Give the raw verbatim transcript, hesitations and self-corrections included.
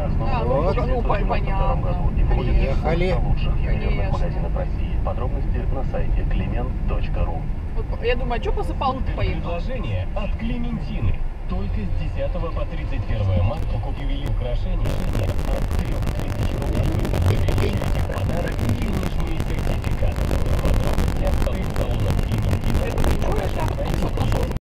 А, ну, Вот. ну, понятно. Приехали. Подробности на сайте климент точка ру. Вот, я думаю, а что посыпал поехал? Предложение от Клементины. Только с десятого по тридцать первое марта купили украшения от трех тысяч